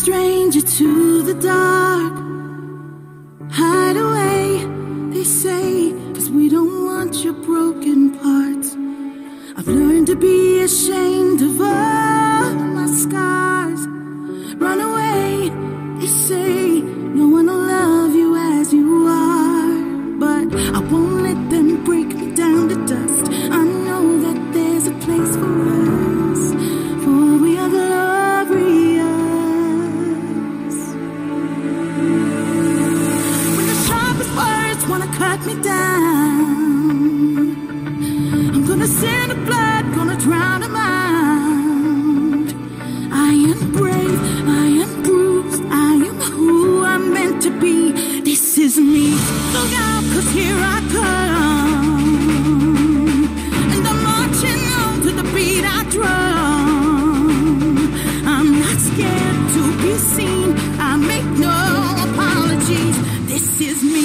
stranger to the dark. Hide away, they say, 'cause we don't want your broken parts. I've learned to be ashamed of all my scars. Run away, they say, no one will love you as you are. But I won't let them break me down to dust. I know that there's a place for us, for we are glorious. When the sharpest words wanna cut me down, I'm gonna send a blood, gonna drown them out. I am brave, I am bruised, I am who I'm meant to be. This is me. Look out, 'cause here I come, and I'm marching on to the beat I drum. I'm not scared to be seen, I make no apologies. This is me.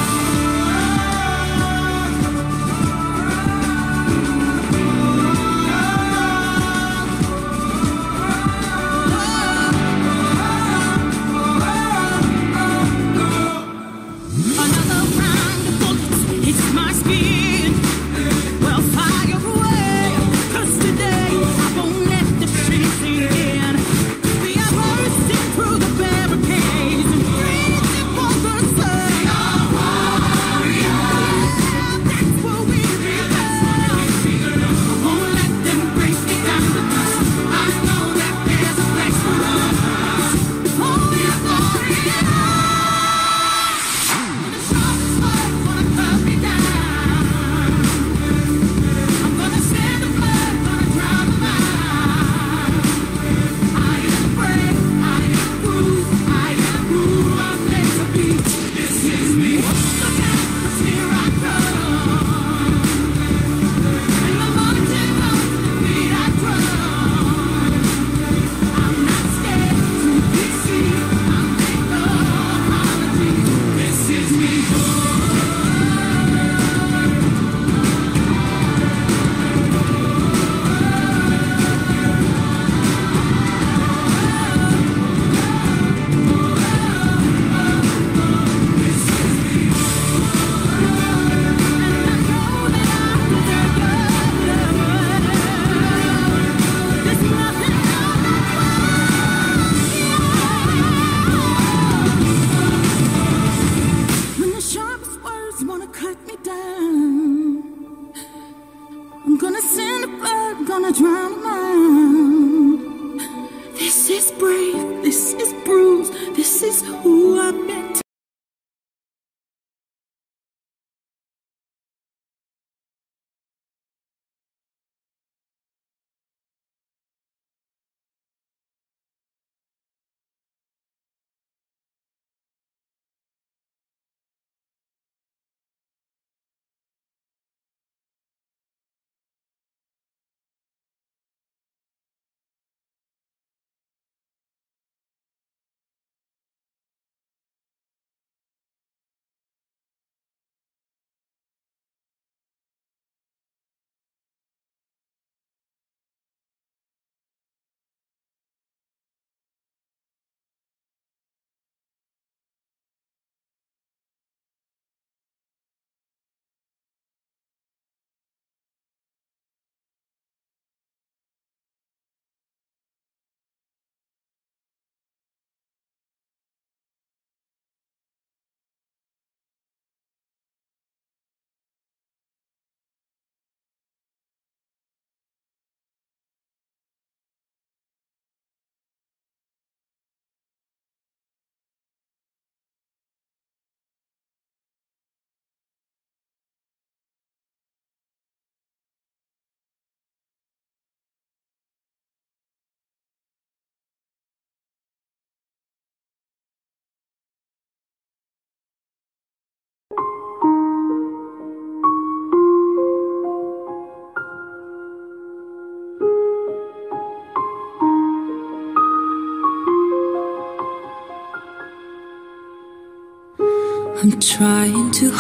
I'm trying to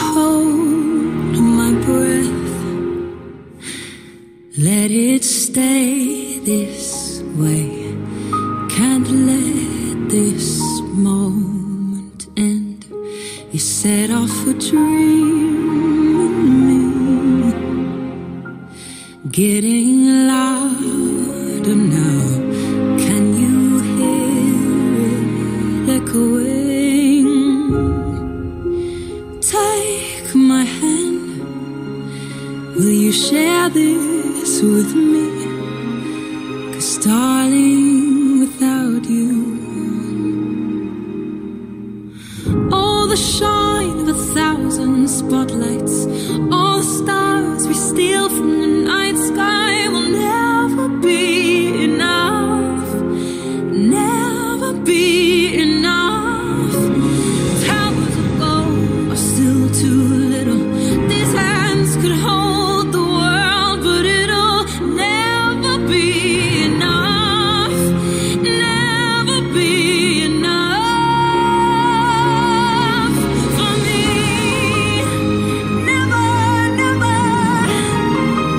hold my breath, let it stay this way. Can't let this set off a dream in me, getting louder now. Can you hear it echoing? Take my hand. Will you share this with me? 'Cause darling, without you, all the shine of 1,000 spotlights, all the stars we steal from the night sky will never be enough, never be enough. Towers of gold are still too little. These hands could hold the world, but it'll never be enough, never be enough for me. Never, never.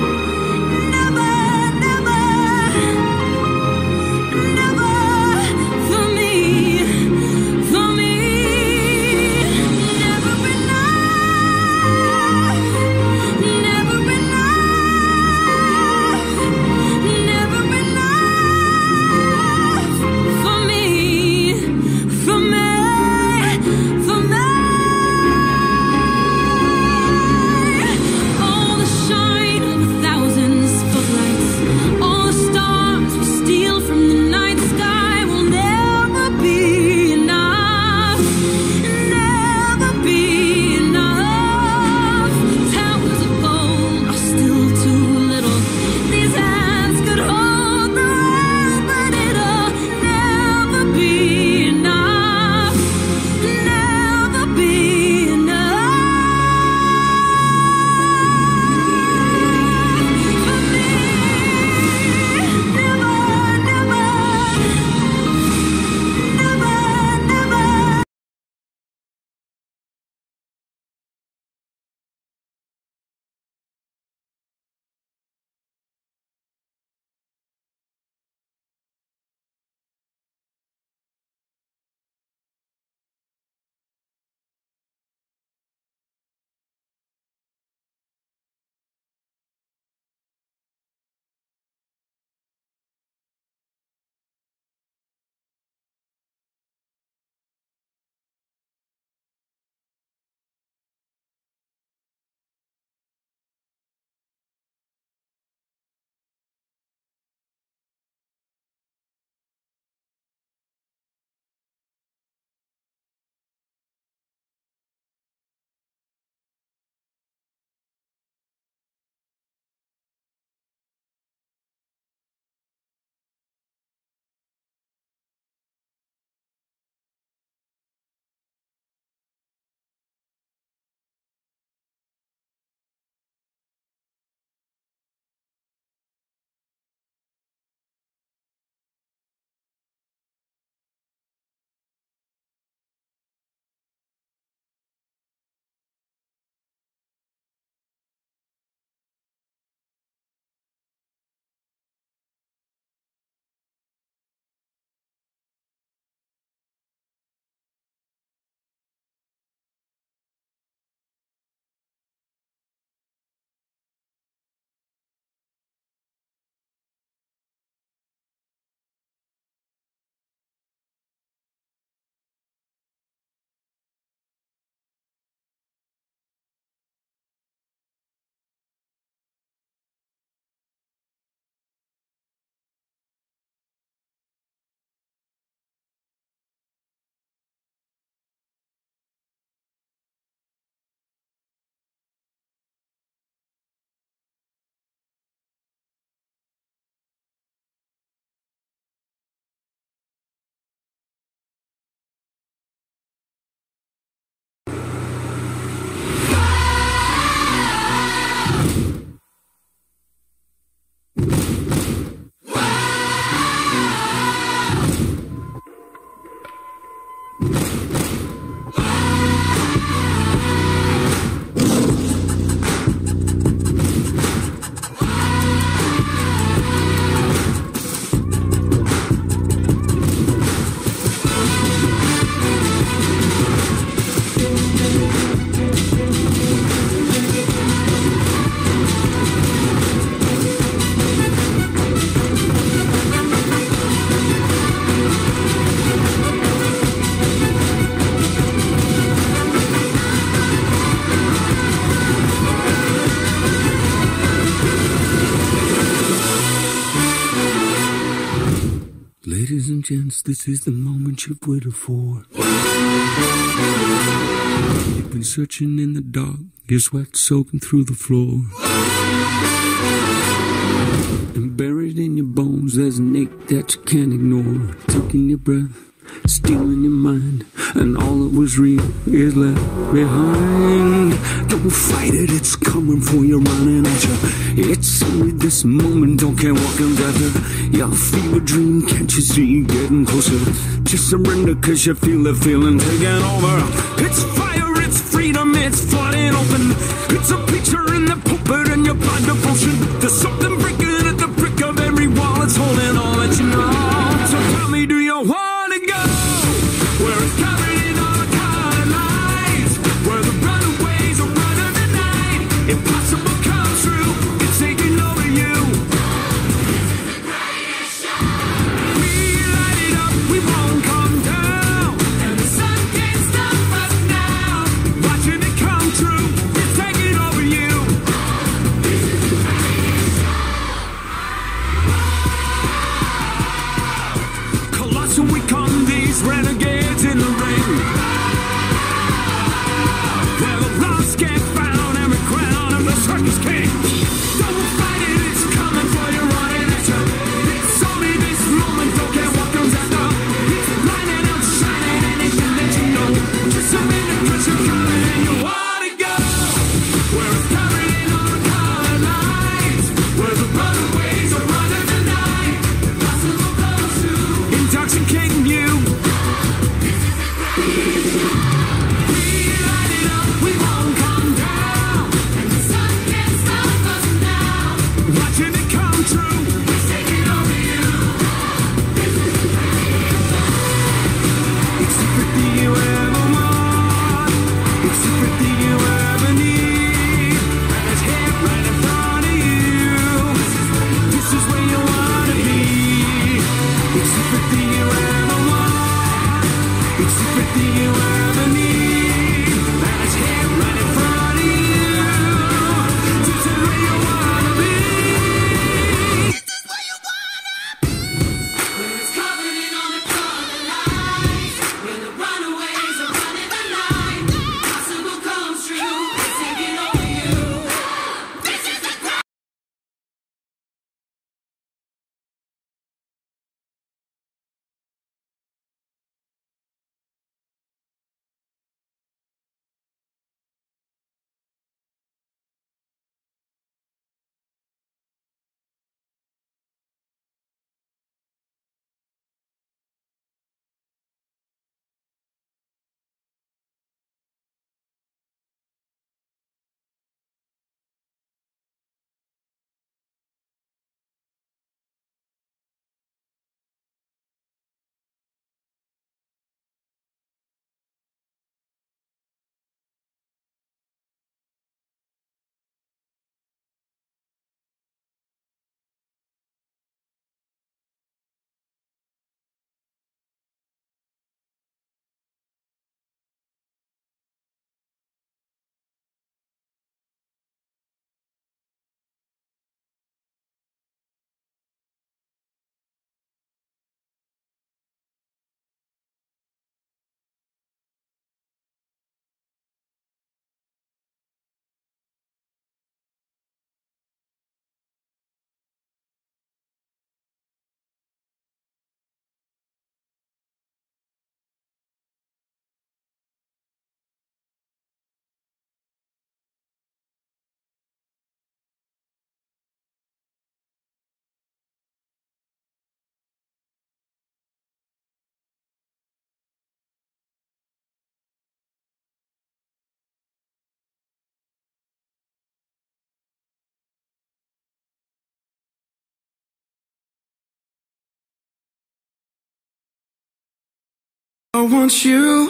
second chance, this is the moment you've waited for. You've been searching in the dark, your sweat soaking through the floor. And buried in your bones, there's an ache that you can't ignore. Taking your breath, stealing your mind, and all that was real is left behind. Don't fight it, it's coming for you, running at you. It's only this moment, don't care what comes after. Your fever dream, can't you see you getting closer? Just surrender, cause you feel the feeling taking over. It's fire, it's freedom, it's flooding open. It's a picture in the pulpit and your blind devotion. There's something breaking at the brick of every wall, it's holding all that you know. So tell me, do you want to go where it's covered in all the colored lights, where the runaways are running the night? Impossible comes true, it's taking over you. We light it up, we won't come down, and the sun can't stop us now. Watching it come true, it's taking over you. Colossal, we come these renegades in the ring, where the lost get found and the crown of the circus king. Don't fight it, it's coming for you, running at you. It's only this moment, don't care what comes after. It's lighting up, shining, anything that you know. Just surrender, cause you're coming and you wanna go where it's covered in all the colored lights, where the runaways are running the night. Impossible comes true, intoxicating you. We light it up, we won't come down, and the sun can't stop us now. Watching it come true, it's taking over you. It's everything you ever want, it's everything you ever need, and it's here right in front of you. This is where you wanna be. It's everything you ever want, it's everything you ever need, and it's here right in front of you. This is where you wanna be. This is where you wanna be. Where it's covered in all the colored lights, where the runaways are running the night. Possible comes true, it's taking over you. This is the crowd. I want you.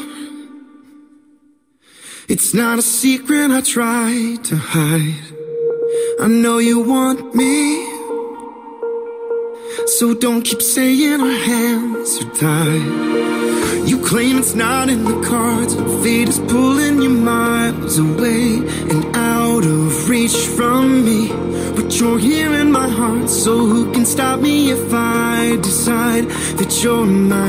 It's not a secret I try to hide. I know you want me, so don't keep saying our hands are tied. You claim it's not in the cards. Fate is pulling you miles away and out of reach from me. But you're here in my heart, so who can stop me if I decide that you're my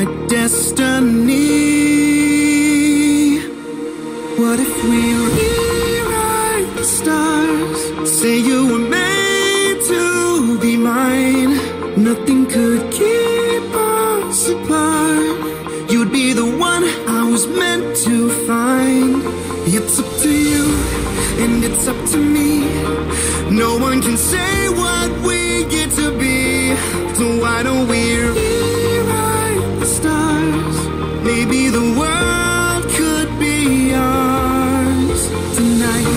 destiny? What if we rewrite the stars? Say you were made to be mine. Nothing could keep us apart. You'd be the one I was meant to find. It's up to you, and it's up to me. No one can say what we get to be. So why don't we rewrite the stars? Maybe the world could be ours tonight.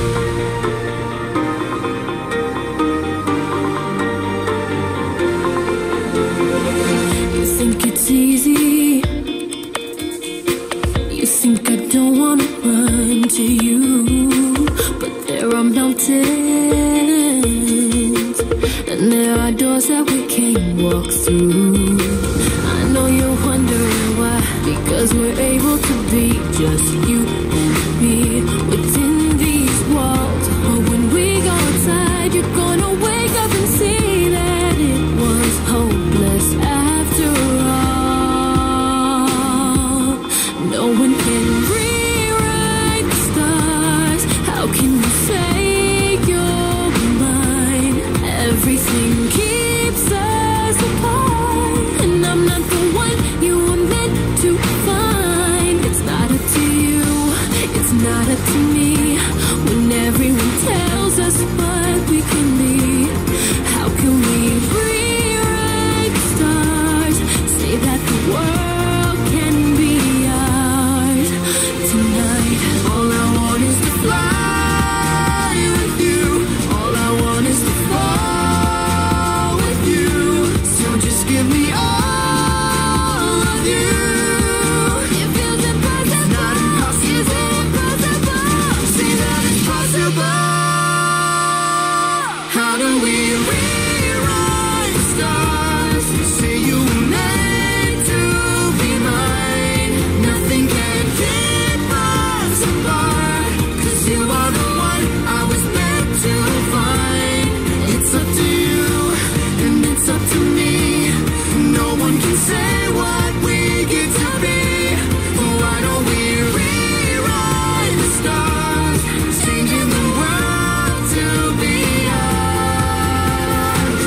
You think it's easy? You think I don't wanna run to you? But there are mountains, and there are doors that we can't walk through. I know you're wondering why, because we're able to be just you and me within these walls. But when we go outside, you're gonna wake up and see that it was hopeless after all. No one can rewrite the stars. How can you say you're mine? Everything keeps us apart, and I'm not the one you were meant to find. It's not up to you, it's not up to me. When everyone tells us what we can be, how can we rewrite the stars? Say that the world can be ours tonight. All I want is to fly with you. All I want is to fall with you. So just give me all of you. It feels impossible. Not impossible. Is it impossible? Say that it's possible. How do we rewrite the stars? Say you were made to be mine. Nothing can keep us apart, 'cause you are the one I was meant to find. It's up to you, and it's up to me. No one can say what we get to be. Why don't we rewrite the stars? Changing the world to be ours.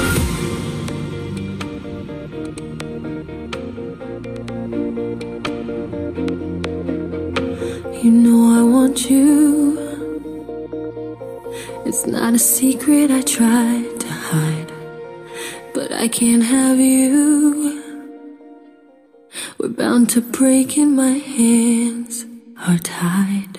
You know I want you. It's not a secret I tried to hide, but I can't have you. We're bound to break and my hands are tied.